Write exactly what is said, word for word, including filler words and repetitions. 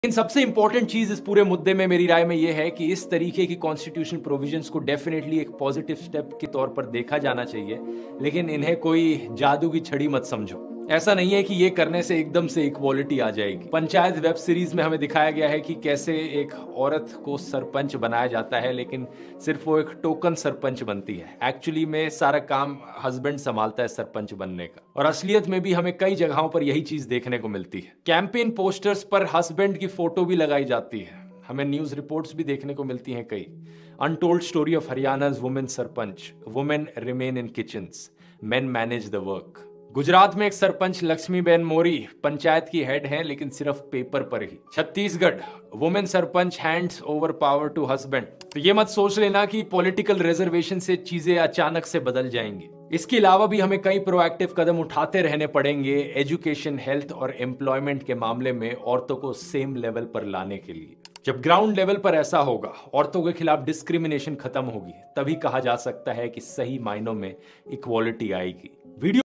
इन सबसे इंपॉर्टेंट चीज इस पूरे मुद्दे में मेरी राय में यह है कि इस तरीके की कॉन्स्टिट्यूशन प्रोविजंस को डेफिनेटली एक पॉजिटिव स्टेप के तौर पर देखा जाना चाहिए, लेकिन इन्हें कोई जादू की छड़ी मत समझो। ऐसा नहीं है कि ये करने से एकदम से इक्वालिटी आ जाएगी। पंचायत वेब सीरीज में हमें दिखाया गया है कि कैसे एक औरत को सरपंच बनाया जाता है, लेकिन सिर्फ वो एक टोकन सरपंच बनती है। एक्चुअली में सारा काम हस्बैंड संभालता है सरपंच बनने का, और असलियत में भी हमें कई जगहों पर यही चीज देखने को मिलती है। कैंपेन पोस्टर्स पर हस्बैंड की फोटो भी लगाई जाती है। हमें न्यूज रिपोर्ट्स भी देखने को मिलती हैं कई। Untold story of Haryana's women sarpanch, women remain in kitchens, men manage the work. Gujarat में एक सरपंच लक्ष्मीबेन मोरी पंचायत की हेड हैं, लेकिन सिर्फ पेपर पर ही। Chhattisgarh women sarpanch hands over power to husband. तो ये मत सोच लेना कि पॉलिटिकल रिजर्वेशन से चीजें अचानक से बदल जाएंगी। इसके अलावा भी हमें कई प्रोएक्टिव कदम उठाते रहने पड़ेंगे एजुकेशन, हेल्थ और एम्प्लॉयमेंट के मामले में औरतों को सेम लेवल पर लाने के लिए। जब ग्राउंड लेवल पर ऐसा होगा, औरतों के खिलाफ डिस्क्रिमिनेशन खत्म होगी, तभी कहा जा सकता है कि सही मायनों में इक्वालिटी आएगी। वीडियो